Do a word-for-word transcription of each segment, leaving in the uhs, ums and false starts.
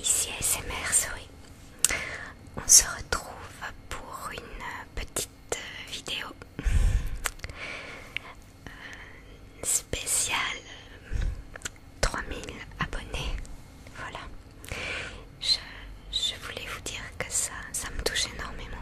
ici A S M R Souris. On se retrouve pour une petite vidéo spéciale trois mille abonnés. Voilà. Je, je voulais vous dire que ça, ça me touche énormément.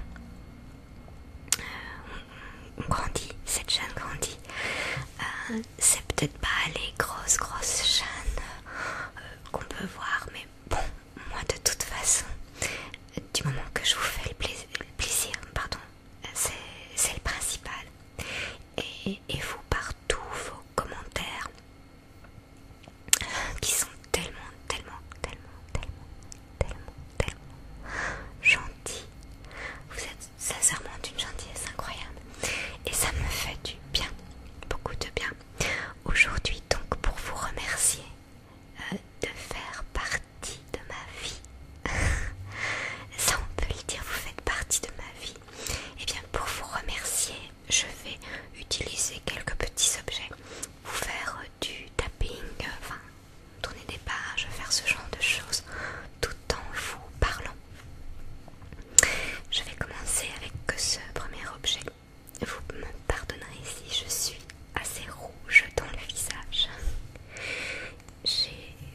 Euh, on, on grandit, cette chaîne grandit. Euh, c'est peut-être pas les grosses grosses chaînes euh, qu'on peut voir, mais bon, moi de toute façon, du moment que je vous fais le plaisir, le plaisir pardon, c'est le principal. Et, et vous, partout, vos commentaires euh, qui sont tellement, tellement, tellement, tellement, tellement, tellement gentils. Vous êtes sincèrement d'une gentillesse incroyable. Et ça me fait du bien, beaucoup de bien. Aujourd'hui, donc, pour vous remercier euh, de faire partie de ma vie. Ça, on peut le dire, vous faites partie de ma vie. Et bien, pour vous remercier, je vais utiliser quelques petits objets, vous faire euh, du tapping, euh, enfin, tourner des pages, faire ce genre de choses, tout en vous parlant. Je vais commencer avec ce premier objet. Vous me pardonnerez si je suis assez rouge dans le visage. J'ai...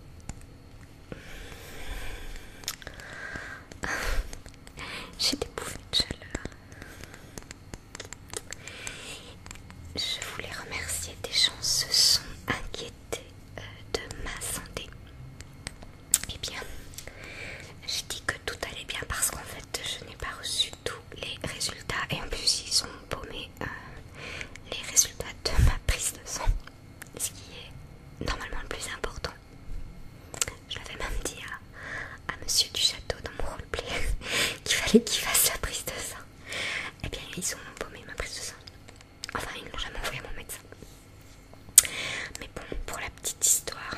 J'ai des bouffées de chaleur. Je voulais remercier des gens se sont inquiétés euh, de ma santé. Eh bien, je dis que tout allait bien parce qu'en fait, je n'ai pas reçu tous les résultats et en plus, ils ont paumé euh, les résultats de ma prise de sang, ce qui est normalement le plus important. Je l'avais même dit à, à Monsieur du Château dans mon roleplay qu'il fallait qu'il fasse la prise de sang. Eh bien, ils ont paumé ma prise de sang. Enfin, ils ne l'ont jamais envoyé à mon médecin. Mais bon, pour la petite histoire.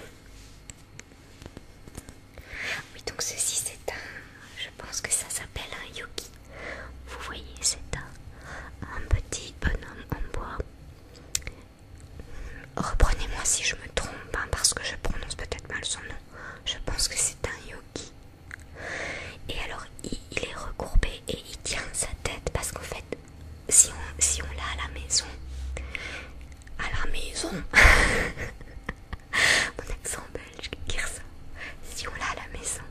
Oui, donc ceci c'est un... Je pense que ça s'appelle un yogi. Vous voyez, c'est un, un petit bonhomme en bois. Reprenez-moi si je me trompe, hein, parce que je prononce peut-être mal son nom. Je pense que c'est un yogi. Et alors, il, il est recourbé et il tient sa tête parce qu'en fait, si on, si on l'a à la maison, à la maison, mon accent belge qui ressort, si on l'a à la maison,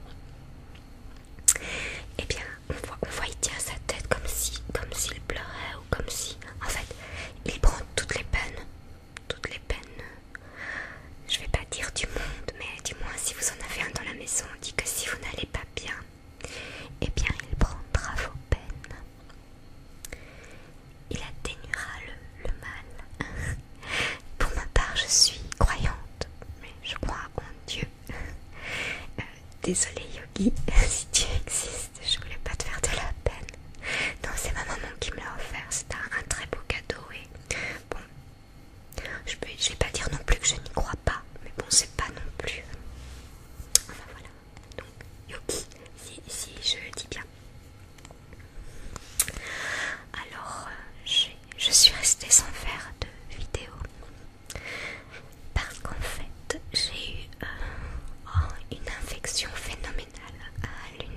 eh bien, on voit, on voit il tient sa tête comme si, comme s'il pleurait ou comme si, en fait, il prend toutes les peines, toutes les peines, je vais pas dire du monde, mais du moins si vous en avez un dans la maison, on dit que si vous n'allez pas bien, eh bien, il prendra vos peines. Il atténuera le, le mal. Pour ma part, je suis croyante, mais je crois en Dieu. Euh, désolé Yogi, si tu existes, je voulais pas te faire de la peine. Non, c'est ma maman qui me l'a offert, c'est un, un très beau cadeau et bon, je, peux, je vais pas dire non plus que je n'y crois pas, mais bon, c'est pas non plus... Enfin voilà, donc Yogi, si, si je le dis bien. Alors, euh, je suis restée sans faire de vidéo parce qu'en fait, j'ai eu euh, oh, une infection phénoménale à l'œil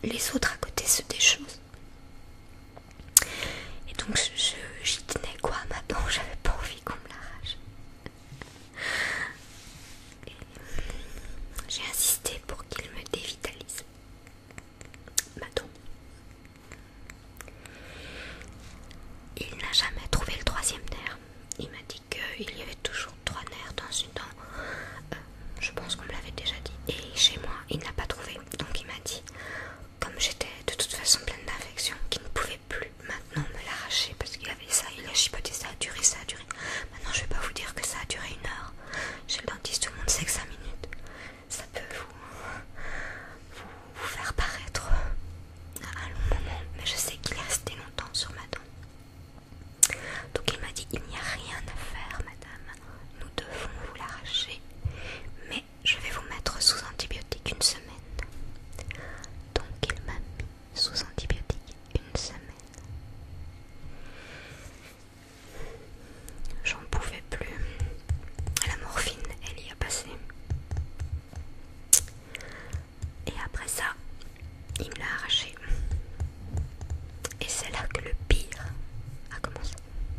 les autres à côté se déchaussent. Et donc je, je, j'y tenais quoi à ma dent, j'avais pas envie qu'on me l'arrache. Et j'ai insisté pour qu'il me dévitalise ma dent. Il n'a jamais trouvé le troisième nerf. Il m'a dit qu'il y avait toujours trois nerfs dans une dent. Euh, je pense qu'on me l'avait déjà dit. Et chez moi, il n'a pas trouvé. Donc il m'a dit, comme j'étais de toute façon pleine d'infections, qu'il ne pouvait plus maintenant me l'arracher parce qu'il avait ça, il a chipoté, ça a duré, ça a duré. Maintenant je vais pas vous dire que ça a duré une heure. Chez le dentiste, tout le monde sait que cinq minutes, ça peut vous, vous, vous faire paraître un long moment. Mais je sais qu'il est resté longtemps sur ma dent. Donc il m'a dit, il n'y a rien à faire madame, nous devons vous l'arracher, mais je vais vous mettre sous antibiotique une semaine. Donc il m'a mis sous antibiotique une semaine. J'en pouvais plus. La morphine, elle y a passé. Et après ça, il me l'a arraché. Et c'est là que le pire a commencé.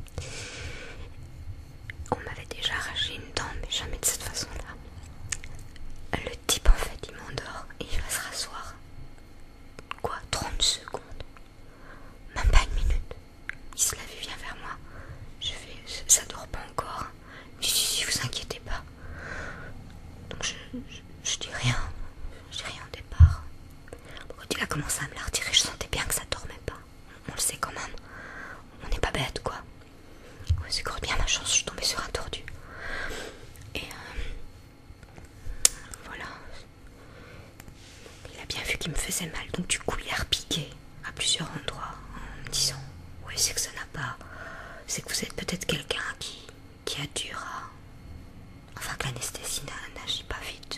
On m'avait déjà arraché une dent, mais jamais de cette façon-là. Le type, en fait, il m'endort et il va se rasseoir. Quoi, trente secondes? Même pas une minute. Il se lève et vient vers moi. Je fais, ça dort pas encore. Il dit, si, si, vous inquiétez pas. Donc je, je, je dis rien. Je dis rien au départ. Quand il a commencé à me la retirer, je sentais bien que ça dormait pas. On le sait quand même. On n'est pas bête, quoi. Ouais, c'est encore bien ma chance, je suis tombée sur un tordu. Et euh, voilà. Il a bien vu qu'il me faisait mal, donc du coup il a repiqué à plusieurs endroits en me disant, ouais, c'est que ça n'a pas, c'est que vous êtes peut-être quelqu'un qui, qui a dur à, enfin que l'anesthésie n'agit pas vite.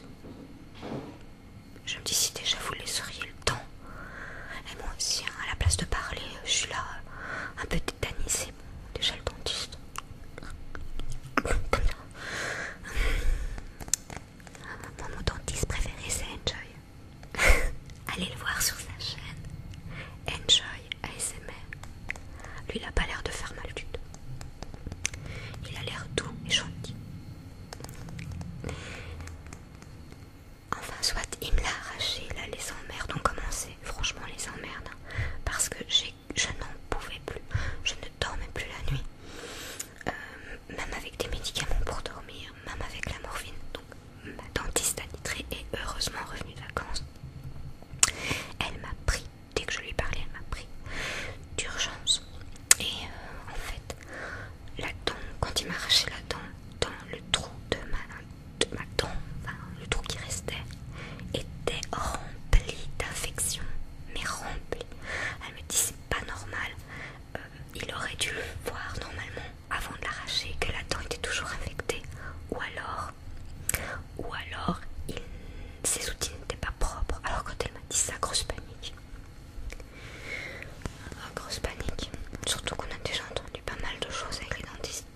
Je me dis, si déjà vous laisseriez le temps, et moi aussi, hein, à la place de parler, je suis là un peu tétanisée. Bon, déjà le dentiste, comme ça. Moi, mon dentiste préféré c'est Enjoy. Allez le voir sur sa chaîne Enjoy A S M R. Lui il a pas l'air de faire mal du tout. Il a l'air doux et gentil. Enfin soit il me l'a arraché. Là les emmerdes ont commencé. Franchement les emmerdes, hein, parce que j'ai, je n'en pouvais plus. Je ne dormais plus la nuit. Euh, même avec des médicaments pour dormir, même avec la morphine. Donc ma dentiste attitrée est heureusement revenue de vacances. Elle m'a pris, dès que je lui parlais, elle m'a pris d'urgence. Et euh, en fait, la dent, quand il m'a arraché la dent, dans le trou de ma, de ma dent, enfin, le trou qui restait, était rempli d'infections. Mais rempli. Elle me dit, c'est pas normal. Euh, il aurait dû le voir normalement avant de l'arracher, que la dent était toujours infectée. Ou alors, ou alors, il, ses outils n'étaient pas propres. Alors quand elle m'a dit ça, grosse panique. Ah, grosse panique. Surtout qu'on a déjà entendu pas mal de choses avec les dentistes.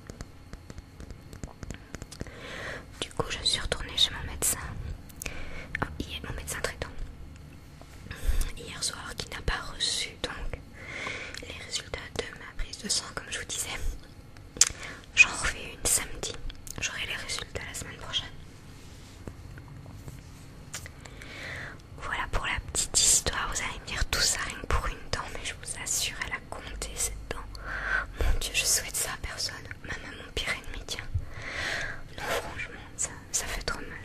Du coup, je suis retournée chez mon médecin. Ah, hier, mon médecin traitant. Hier soir, qui n'a pas reçu donc les résultats de ma prise de sang, comme je vous disais. J'en refais une samedi. J'aurai les résultats la semaine prochaine. Voilà pour la petite histoire. Vous allez me dire tout ça rien que pour une dent, mais je vous assure, elle a compté cette dent. Mon Dieu, je souhaite ça à personne, même à mon pire ennemi, tiens. Non, franchement, ça, ça fait trop mal.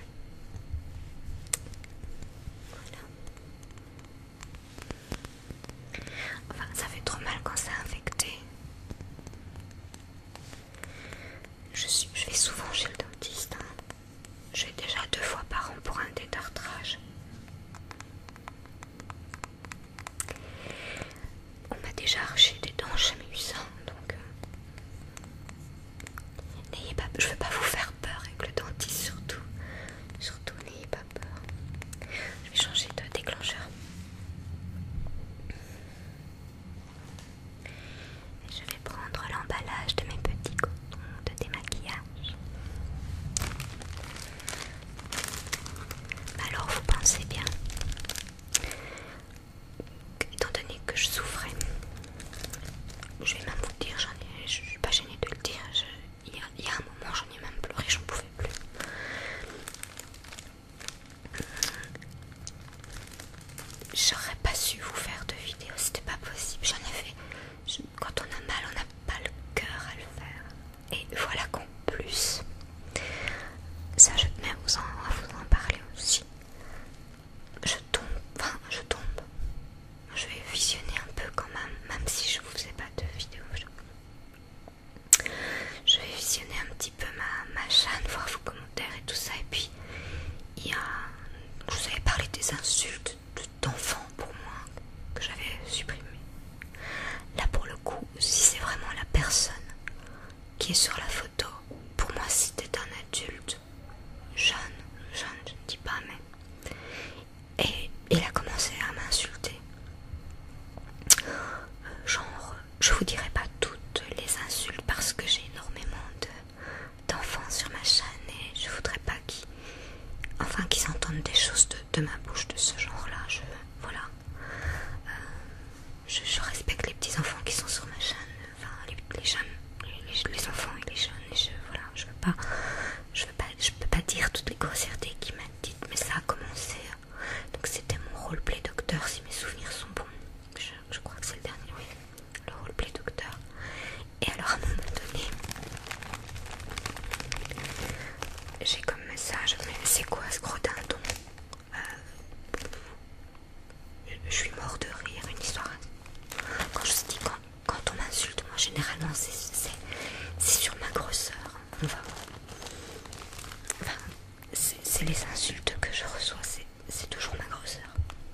Voilà. Enfin, ça fait trop mal quand c'est infecté. Je, suis, je vais souvent chez le dentiste. Hein. Je vais déjà deux fois par an pour un détartrage. On m'a déjà arraché des dents, j'ai jamais eu ça. Donc, euh, n'ayez pas, je veux pas vous faire peur avec le dentiste, surtout. Surtout, n'ayez pas peur. Je vais changer de déclencheur. Et je vais prendre l'emballage de mes petits cotons de démaquillage. Alors vous pensez bien je souffrais. Je vais même vous le dire, j'en ai, je, je suis pas gênée de le dire. Je, il, y a, il y a un moment, j'en ai même pleuré, j'en pouvais plus. J'aurais pas su vous faire de vidéo, c'était pas possible. J'en ai fait. Je, quand on a mal, on n'a pas le cœur à le faire. Et voilà qu'en plus, ça je tenais à vous en, à vous en parler aussi. Je tombe, enfin je tombe. Je vais visionner un peu quand même, même si je vous faisais pas de vidéo. Je, je vais visionner un petit peu ma, ma chaîne, voir vos commentaires et tout ça. Et puis, il y a, je vous avais parlé des insultes d'enfants pour moi que j'avais supprimées. Là pour le coup, si c'est vraiment la personne qui est sur la photo, pour moi c'était un adulte, jeune, jeune, je ne dis pas mais... Et il a commencé à m'insulter. Genre, je vous dirai pas toutes les insultes parce que j'ai énormément de, d'enfants sur ma chaîne et je voudrais pas qu'ils... Enfin qu'ils entendent des choses de, de ma bouche de ce genre-là, je... Voilà. Euh, je, je respecte les petits enfants qui sont sur ma chaîne, enfin les, les jeunes, les, les, les enfants et les jeunes, et je, voilà, je veux pas, je veux pas, je peux pas dire toutes les grossièretés qu'il m'a dites, mais ça a commencé, donc c'était mon roleplay docteur si mes souvenirs sont bons, je, je crois que c'est le dernier, oui, le roleplay docteur, et alors à un moment donné, j'ai comme message, mais c'est quoi ce gros dindon? euh, Je suis mort de rire, une histoire. Quand je vous dis, quand, quand on m'insulte, moi généralement c'est sur ma grosseur. On va. Enfin, c'est les insultes que je reçois, c'est toujours ma grosseur.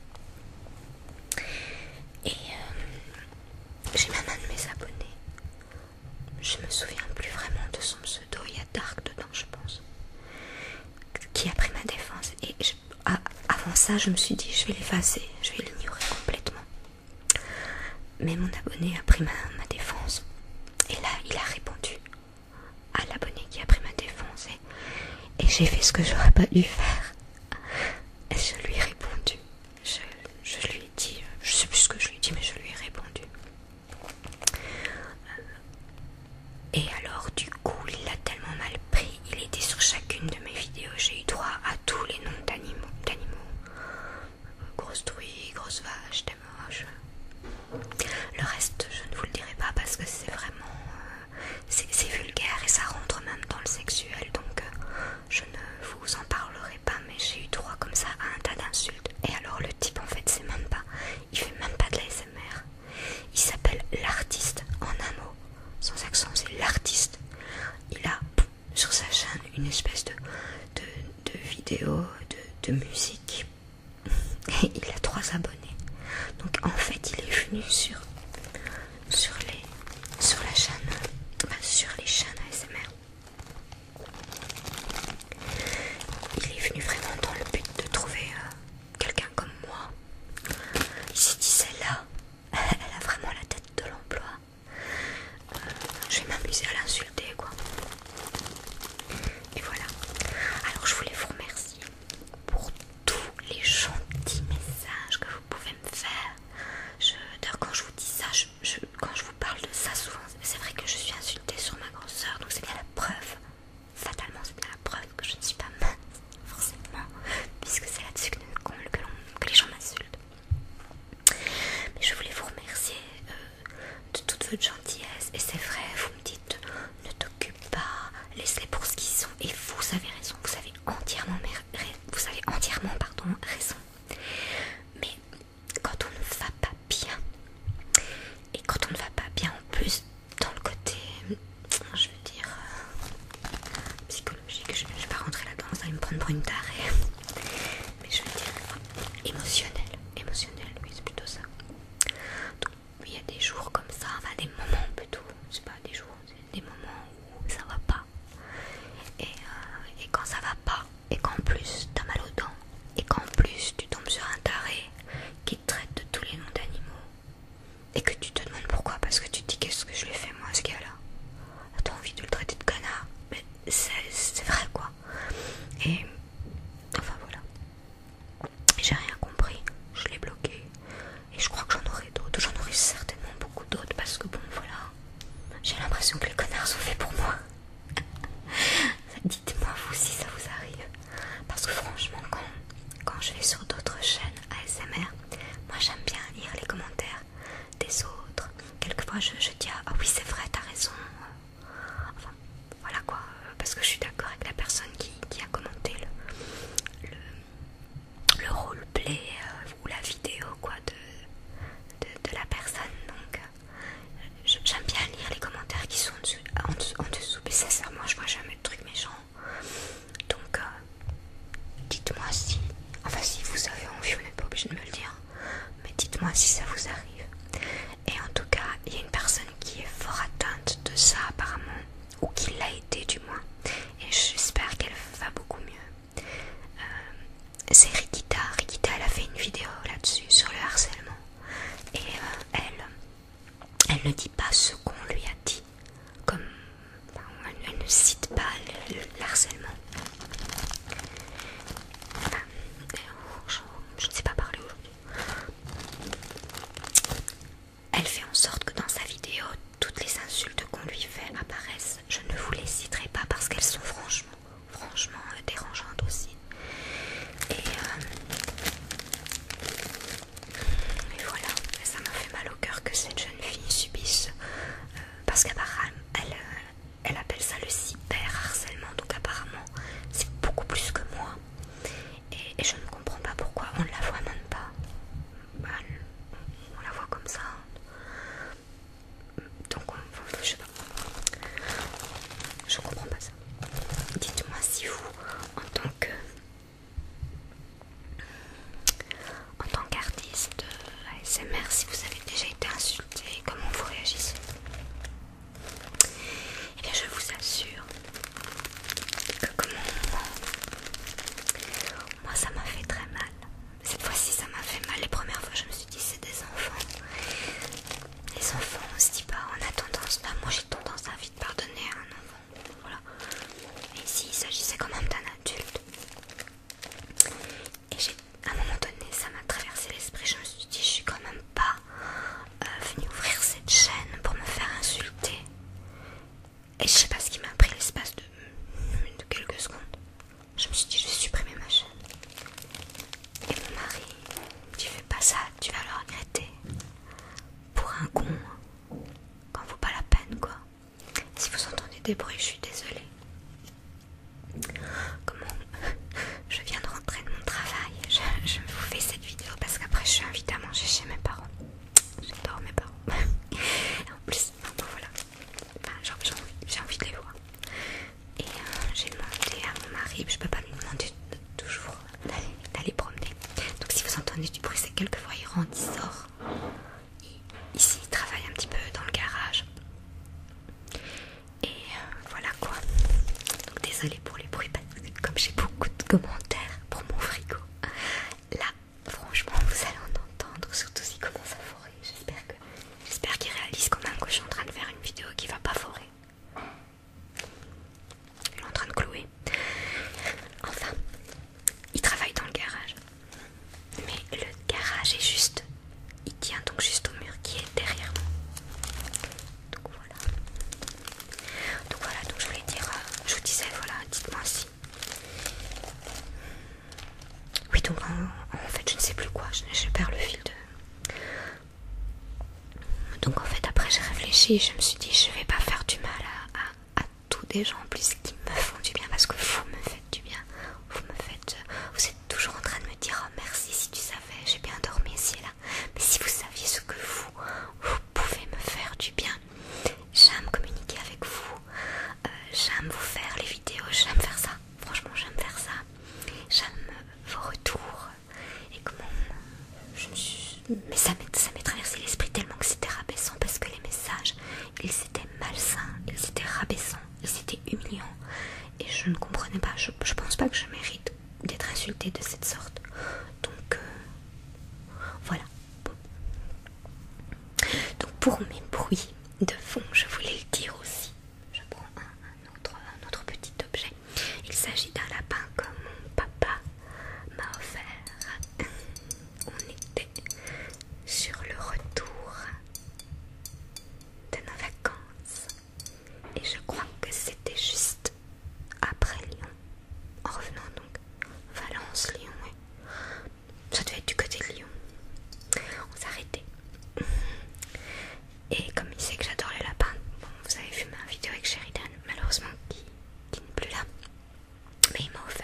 Et euh, j'ai même un de mes abonnés. Je me souviens plus vraiment de son pseudo, il y a Dark dedans, je pense. Qui a pris ma défense. Et je, ah, avant ça, je me suis dit, je vais l'effacer, je vais l'ignorer complètement. Mais mon abonné a pris ma, ma défense. Et là, il a répondu à l'abonné qui a pris ma défense. Et, et j'ai fait ce que j'aurais pas dû faire. Et je lui ai répondu. Je, je lui ai dit, je sais plus ce que je lui ai dit, mais je lui ai répondu. Et alors, du coup, il l'a tellement mal pris. Il était sur chacune de mes vidéos. J'ai eu droit à tous les noms d'animaux. d'animaux. Grosse truie, grosse vache, t'es moche. Le reste, je ne vous le dirai pas parce que c'est vraiment... Euh, c'est vulgaire et ça rentre même dans le sexuel. Donc, euh, je ne vous en parlerai pas. Mais j'ai eu droit comme ça à un tas d'insultes. Et alors, le type, en fait, c'est même pas... Il fait même pas de la S M R. Il s'appelle l'artiste en un mot. Sans accent, c'est l'artiste. Il a sur sa chaîne une espèce de, de, de vidéo, de, de musique. Et il a trois abonnés. Donc en fait, il est venu sur, sur, les, sur la chaîne, enfin, sur les chaînes A S M R. Il est venu vraiment dans le but de trouver euh, quelqu'un comme moi. Il s'est dit, celle-là, elle a vraiment la tête de l'emploi. Euh, je vais m'amuser à l'insulter, quoi. Et voilà. Alors je voulais vous remercier pour tous les gentils messages que vous pouvez me faire. Je, d'ailleurs, quand je vous dis ça, je, je, quand je vous parle de ça souvent, c'est vrai que je suis insultée sur ma grosseur, donc c'est bien la preuve. Fatalement, c'est bien la preuve que je ne suis pas mince, forcément, puisque c'est là-dessus que, que, que, que les gens m'insultent. Mais je voulais vous remercier euh, de toute votre gentillesse. Et c'est vrai, vous me dites, ne t'occupe pas, laisse-les pour ce qu'ils sont. Et vous avez raison, vous avez entièrement, vous avez entièrement pardon, raison. Mais quand on ne va pas bien, et quand on ne va pas bien en plus dans le côté, je veux dire, euh, psychologique, je ne vais pas rentrer là-dedans, ça va me prendre pour une tarée, mais je veux dire émotionnel, émotionnel, oui c'est plutôt ça. Donc il y a des jours comme ça, enfin des moments plutôt, c'est pas des jours, c'est des moments où ça va pas. Et, euh, et quand ça va pas, et qu'en plus t'as mal aux dents, et qu'en plus tu tombes sur un taré qui te traite de tous les noms d'animaux, et que tu te demandes pourquoi, parce que tu te dis qu'est-ce que je lui ai fait moi à ce gars-là. T'as envie de le traiter de connard, mais c'est vrai quoi. Et c'est Rikita. Rikita, elle a fait une vidéo là-dessus, sur le harcèlement. Et euh, elle, elle ne dit pas ce qu'on lui a dit. Comme, ben, elle, elle ne cite pas le, le, le harcèlement. Ben, je, je ne sais pas parler aujourd'hui. Elle fait en sorte que dans sa vidéo, toutes les insultes qu'on lui fait apparaissent. Je ne vous les citerai pas parce qu'elles sont franchement, franchement euh, dérangeantes aussi. Et, euh, et voilà, ça m'a fait mal au cœur que cette jeune fille subisse, euh, parce qu'apparemment, elle, euh, elle appelle ça le cyberharcèlement, donc apparemment, c'est beaucoup plus que moi. Et, et je ne comprends pas pourquoi on ne la voit même pas. Bah, on la voit comme ça. Donc, on, je sais pas. Je comprends pas ça. Dites-moi si vous, en tant que en tant qu'artiste A S M R, si vous avez déjà été insulté, comment vous réagissez? Eh bien, je vous assure que comment moi, moi ça m'a fait très mal. Cette fois-ci, ça m'a fait mal. Les premières fois, je me suis dit c'est des enfants. Les enfants, on se dit pas, on a tendance, bah, moi j'ai tendance à vite pardonner à un enfant. Voilà. Et ici, il s'agissait quand même d'un adulte. Et j'ai, à un moment donné, ça m'a traversé l'esprit. Je me suis dit, je suis quand même pas euh, venue ouvrir cette chaîne pour me faire insulter. Et je sais pas ce qui m'a pris l'espace de, de quelques secondes. Je me suis dit, je vais supprimer ma chaîne. Et mon mari, tu fais pas ça, tu vas le regretter. Pour un con, quand vaut pas la peine, quoi. Si vous entendez des bruits, je suis désolée. Comment je viens de rentrer de mon travail. Je, je vous fais cette vidéo parce qu'après je suis invitée à manger chez mes parents. J'adore mes parents. Et en plus, enfin, voilà. Enfin, genre, j'ai envie, j'ai envie de les voir. Et euh, j'ai demandé à mon mari, je peux pas lui demander de, toujours d'aller, d'aller promener. Donc si vous entendez du bruit, c'est quelquefois il rentre, il sort. Il, ici, il travaille un petit peu dans le garage. Et euh, voilà quoi. Donc désolée pour les bruits parce que comme j'ai beaucoup de commentaires pour mon frigo, là franchement vous allez en entendre, surtout s'il commence à forer. J'espère que j'espère qu'il réalise quand même que je suis en train de faire une vidéo qui va pas forer. Il est en train de clouer. Enfin, il travaille dans le garage. Mais le garage est juste, il tient donc juste au mur qui est derrière moi. Donc voilà. Donc voilà, donc je voulais dire, euh, je vous disais, voilà, dites-moi si. Oui, donc en, en fait, je ne sais plus quoi, je, je perds le fil de. Donc en fait, après j'ai réfléchi, je me suis dit, je vais pas faire du mal à, à, à tous des gens en plus qui me font du bien, parce que vous me faites du bien. Vous me faites, vous êtes toujours en train de me dire, oh merci, si tu savais, j'ai bien dormi ici et là. Mais si vous saviez ce que vous, vous pouvez me faire du bien. J'aime communiquer avec vous, euh, j'aime vous faire les vidéos, j'aime faire ça, franchement j'aime faire ça, j'aime vos retours, et comment je me suis... Mais ça m'est traversé l'esprit tellement que c'était rabaissant, parce que les messages, ils étaient malsains, ils étaient rabaissants, ils étaient humiliants, et je ne comprenais pas, je, je pense pas que je mérite d'être insultée de cette sorte, donc euh, voilà. Bon. Donc pour mes bruits de fond, je voulais le dire aussi. Je prends un, un, autre, un autre petit objet. Il s'agit d'un lapin que mon papa m'a offert. On était sur le retour de nos vacances. Et je crois que c'était juste après Lyon. En revenant donc, Valence, Lyon, ouais. Ça devait être du côté de Lyon. On s'arrêtait. Et comme il sait que j'adore les lapins, bon, vous avez vu ma vidéo avec Sheridan, malheureusement qui, qui n'est plus là, mais il m'a offert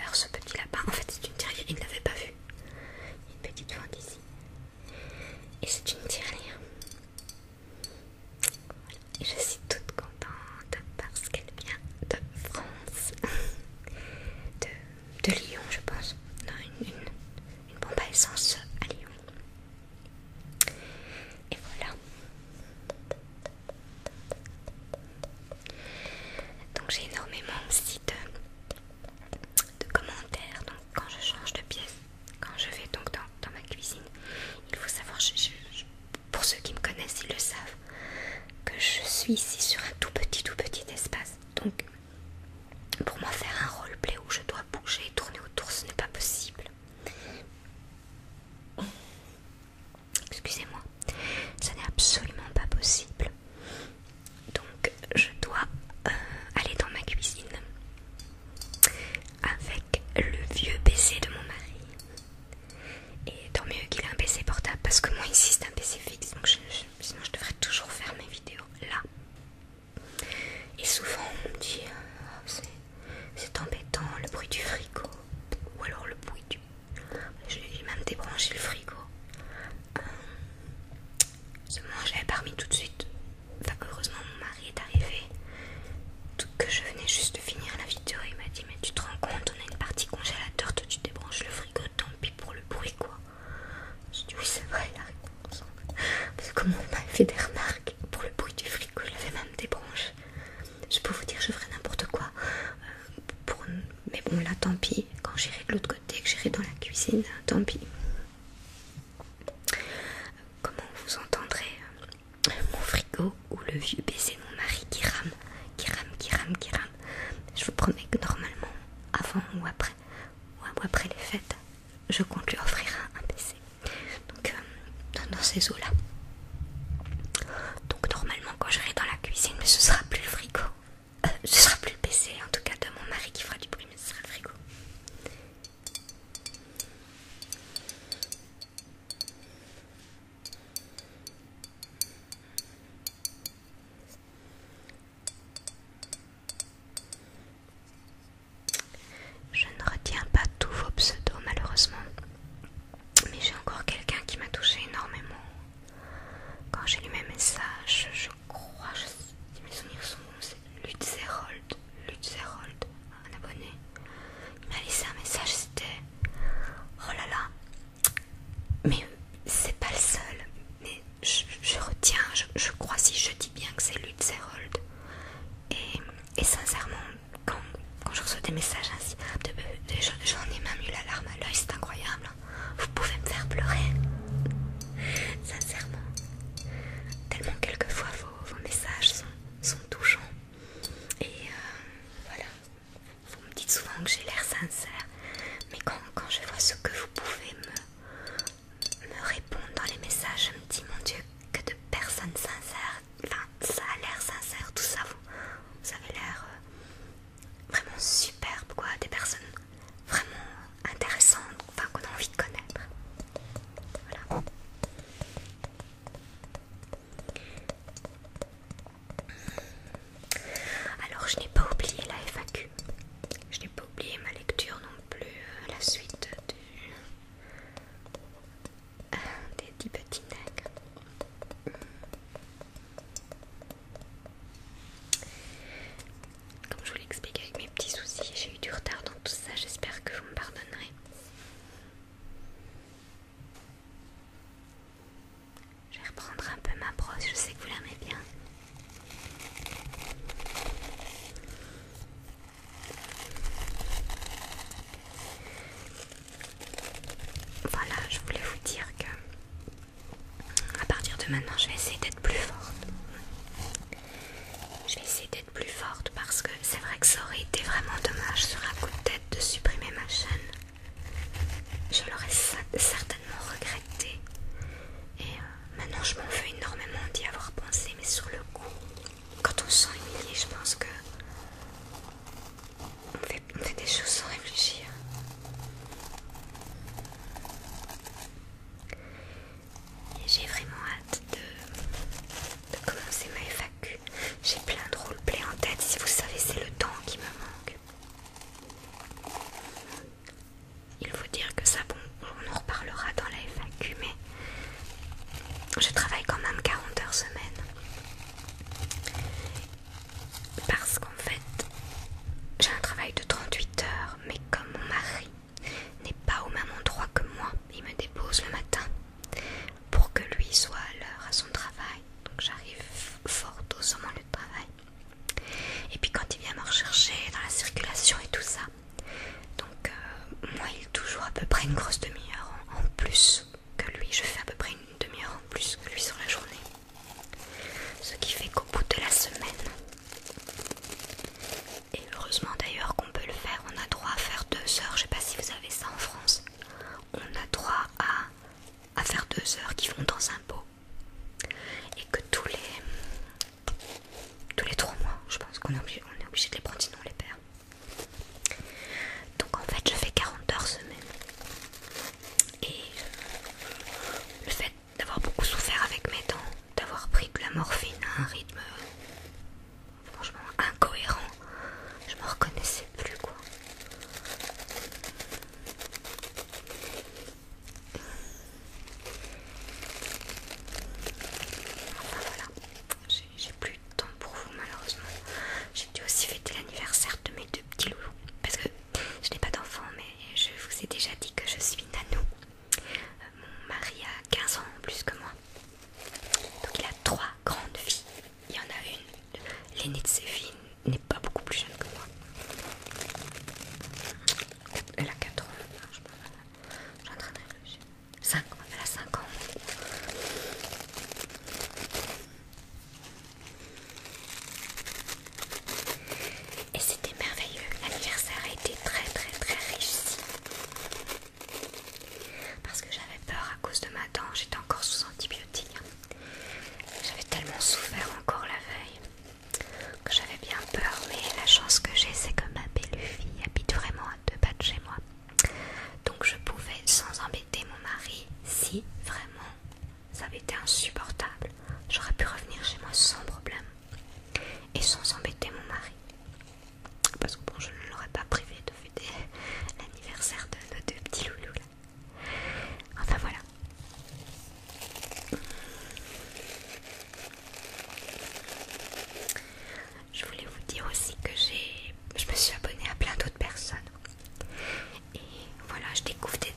cuisine, tant pis. Comment vous entendrez euh, mon frigo ou le vieux P C de mon mari qui rame, qui rame, qui rame, qui rame. Je vous promets que normalement, avant ou après, ou après les fêtes, je compte lui offrir un, un P C. Donc euh, dans, dans ces eaux-là. Donc normalement quand j'irai dans la cuisine, mais ce sera plus le frigo. Euh, ce sera plus le P C, en tout cas de mon mari qui fera du bruit, mais ce sera le frigo. Je ne retiens pas tous vos pseudos malheureusement, mais j'ai encore quelqu'un qui m'a touché énormément. Quand j'ai lu mes messages, je crois, je, si mes souvenirs sont bons, c'est Lutzerold, Lutzerold, un abonné. Il m'a laissé un message, c'était oh là là, mais c'est pas le seul, mais je, je retiens, je, je crois si je dis bien que c'est Lutzerold. Et, et sincèrement, quand, quand je reçois des messages ainsi, de, de, j'en ai même eu la larme à l'œil, c'est incroyable. Vous pouvez me faire pleurer, sincèrement. Tellement quelquefois vos, vos messages sont, sont touchants. Et euh, voilà, vous me dites souvent que j'ai l'air sincère, mais quand, quand je vois ce que vous pouvez me, me répondre dans les messages, je me dis mon Dieu, que de personnes sincères, enfin ça a l'air sincère, tout ça, vous, vous avez l'air euh, vraiment superbe quoi, des personnes vraiment intéressantes, enfin qu'on a envie de connaître. Voilà. Alors je n'ai pas oublié la F A Q, je n'ai pas oublié ma lecture non plus, euh, la suite du, euh, des dix petits nègres. Comme je vous l'explique avec mes petits soucis, j'ai eu du retard dans tout ça, j'espère que vous me pardonnerez. Je vais reprendre un peu ma brosse, je sais que vous l'aimez bien. Voilà, je voulais vous dire que à partir de maintenant, je vais essayer d'être plus forte. Je vais essayer d'être plus forte parce que c'est vrai que ça aurait été vraiment dommage sur un coup de tête de supprimer ma chaîne. Je l'aurais certainement regretté. Et euh, maintenant, je m'en veux énormément d'y avoir pensé, mais sur le coup, quand on se sent humilié, je pense que on fait, on fait des choses sans réfléchir. Et j'ai vraiment hâte de, de commencer ma F A Q. J'ai plein de roleplay en tête, si vous savez, c'est le temps qui me manque. Il faut dire que ça, bon, on en reparlera dans la F A Q, mais je travaille quand même quarante heures semaine. Parce qu'en fait, j'ai un travail de trente-huit heures, mais comme mon mari n'est pas au même endroit que moi, il me dépose le matin pour que lui soit à l'heure à son travail. Donc j'arrive fort tôt sur mon lieu de travail. Et puis quand il vient me rechercher dans la circulation et tout ça, donc euh, moi il est toujours à peu près une grosse demi-heure en, en plus que lui. Je fais à peu près une demi-heure en plus que lui sur la journée. Ce qui fait qu'au bout de la semaine, et heureusement d'ailleurs qu'on peut le faire, on a droit à faire deux heures, je sais pas si vous avez ça en France, on a droit à, à faire deux heures qui vont dans un pot. Et que tous les tous les trois mois, je pense qu'on est obligé, on est obligé de les prendre sinon on les perd. Donc en fait je fais quarante heures semaine.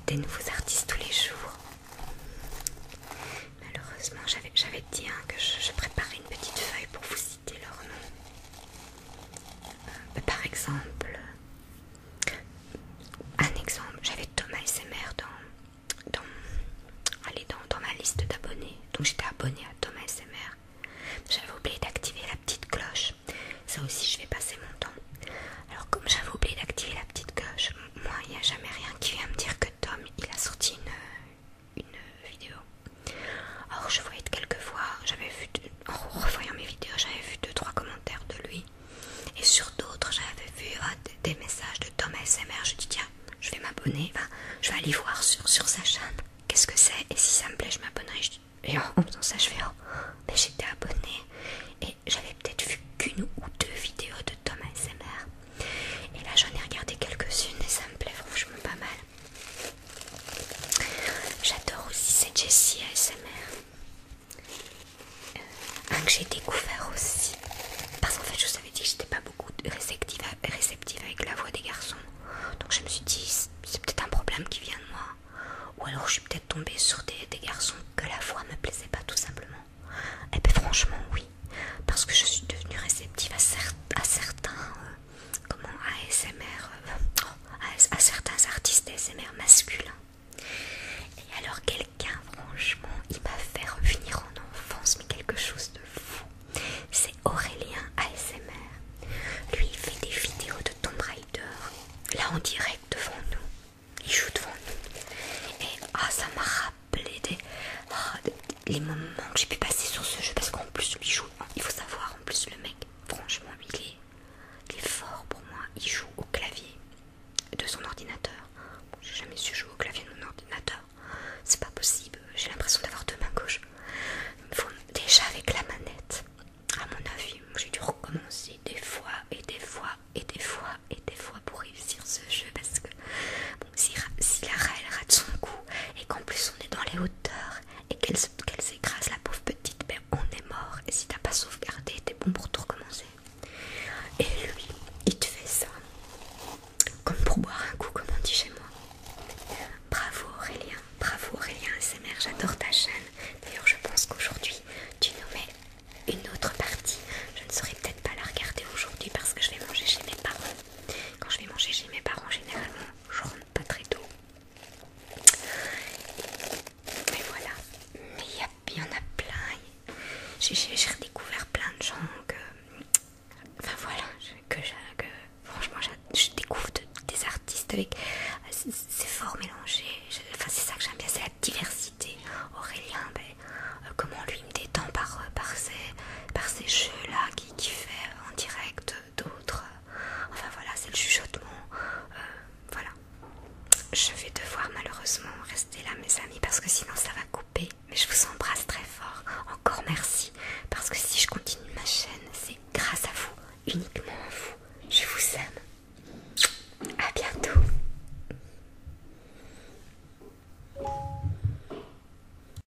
des nouveaux artistes tous les jours. Malheureusement, j'avais j'avais dit hein, que je, je préparais une petite feuille pour vous citer leur nom. Euh, par exemple, un exemple, j'avais Thomas S M R dans, dans, allez, dans, dans ma liste d'abonnés. Donc j'étais abonnée à Thomas S M R. J'avais oublié d'activer la petite cloche. Ça aussi, je vais passer mon temps. Alors comme j'avais oublié d'activer la petite cloche, moi, il n'y a jamais rien qui vient me dire que Tom, il a sorti une, une vidéo. Alors je voyais quelques fois, j'avais vu, en revoyant mes vidéos, j'avais vu deux trois commentaires de lui. Et sur d'autres, j'avais vu ah, des messages de Tom A S M R. Je dis tiens, je vais m'abonner, enfin, je vais aller voir sur, sur sa chaîne. Qu'est-ce que c'est? Et si ça me plaît, je m'abonnerai. Et en faisant ça, je fais oh, mais j'étais abonnée. Et j'avais peut-être vu qu'une ou deux vidéos de Tom A S M R. Et là, j'en ai regardé quelques-unes et ça me plaît franchement pas mal. J'adore aussi cette Jessie A S M R. Euh, un que j'ai découvert aussi. Parce qu'en fait, je vous avais dit que j'étais pas beaucoup réceptive, réceptive avec la voix des garçons. Donc je me suis dit, c'est peut-être un problème qui vient de moi. Ou alors je suis peut-être tombée sur des, des garçons que la voix me plaisait pas tout simplement. Et bien franchement oui. Parce que je suis devenue réceptive à, cer à certains euh, comment, A S M R, euh, à, à certains artistes A S M R masculins. Et alors quelqu'un, franchement, il m'a fait revenir en enfance, mais quelque chose de fou. C'est Aurélien A S M R. Lui, il fait des vidéos de Tomb Raider, là en direct devant nous. Il joue devant nous. Et ah, ça m'a rappelé des, oh, des, les moments que j'ai pu passer sur ce jeu. Parce qu'en plus, il joue, il faut savoir, en plus, le mec, franchement, il est, il est fort pour moi. Il joue au clavier de son ordinateur. Bon, j'ai jamais su jouer au clavier de mon ordinateur. C'est pas possible. J'ai l'impression d'avoir deux mains gauches. Faut, déjà avec la manette, à mon avis, j'ai dû recommencer des fois et des fois et des fois et des fois pour réussir ce jeu parce que bon, si, si Lara elle rate son coup et qu'en plus on est dans les hauteurs et qu'elle qu'elle s'écrase la pauvre petite, ben on est mort. Et si t'as pas sauvegardé, t'es bon pour tout recommencer. Et lui, il te fait ça comme pour boire un coup, comme on dit chez moi. Bravo Aurélien, bravo Aurélien A S M R, j'adore ta chaîne. D'ailleurs je pense qu'aujourd'hui tu nous mets une autre partie. Je ne saurais peut-être pas la regarder aujourd'hui parce que je vais manger chez mes parents. Quand je vais manger chez mes parents, généralement je rentre pas très tôt. Mais voilà, mais il y, y en a plein. J'ai redécouvert plein de gens que, enfin voilà, que, que franchement je découvre de, des artistes avec, c'est fort mélangé. Je, enfin c'est ça que j'aime bien, c'est la diversité. Aurélien, ben, euh, comment lui me détend par, par, ses, par ses jeux,